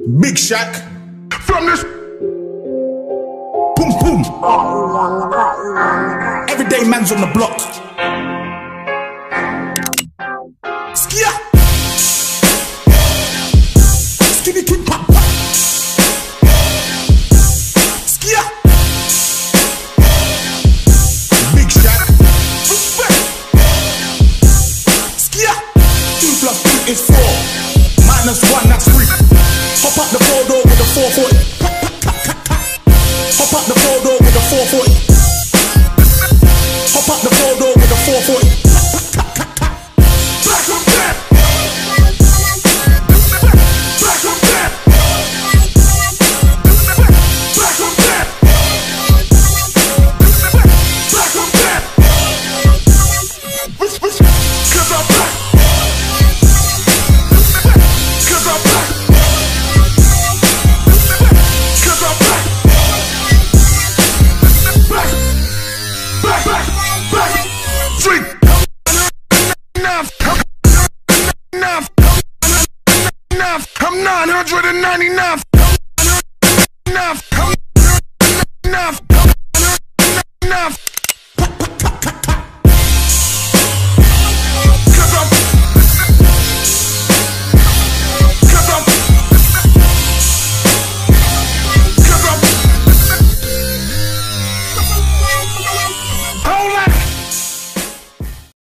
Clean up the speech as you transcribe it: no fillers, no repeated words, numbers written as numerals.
Big Shaq from this boom boom. Everyday man's on the block. Skia. Skinny kid pop pop. Skia. Big Shaq. Skia. 2 + 2 is 4. -1, that's 3.